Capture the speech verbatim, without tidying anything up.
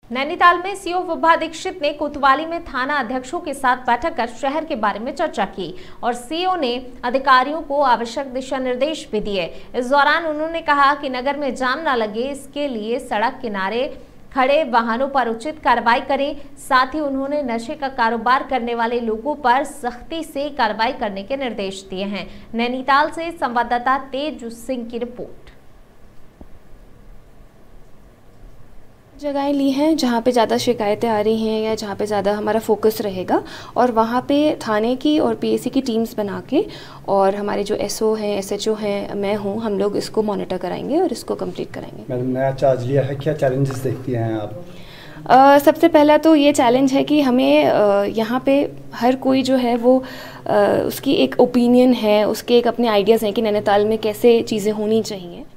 नैनीताल में सीओ विभा दीक्षित ने कोतवाली में थाना अध्यक्षों के साथ बैठक कर शहर के बारे में चर्चा की और सीओ ने अधिकारियों को आवश्यक दिशा निर्देश भी दिए। इस दौरान उन्होंने कहा कि नगर में जाम न लगे, इसके लिए सड़क किनारे खड़े वाहनों पर उचित कार्रवाई करें। साथ ही उन्होंने नशे का कारोबार करने वाले लोगों पर सख्ती से कार्रवाई करने के निर्देश दिए हैं। नैनीताल से संवाददाता तेज सिंह की रिपोर्ट। जगहें ली हैं जहाँ पे ज़्यादा शिकायतें आ रही हैं या जहाँ पे ज़्यादा हमारा फोकस रहेगा, और वहाँ पे थाने की और पीएसी की टीम्स बना के और हमारे जो एसओ हैं, एसएचओ हैं, मैं हूँ, हम लोग इसको मॉनिटर कराएंगे और इसको कंप्लीट कराएंगे। मैडम, नया चार्ज लिया है, क्या चैलेंजेस देखती हैं आप? uh, सबसे पहला तो ये चैलेंज है कि हमें uh, यहाँ पे हर कोई जो है वो uh, उसकी एक ओपिनियन है, उसके एक अपने आइडियाज़ हैं कि नैनीताल में कैसे चीज़ें होनी चाहिए।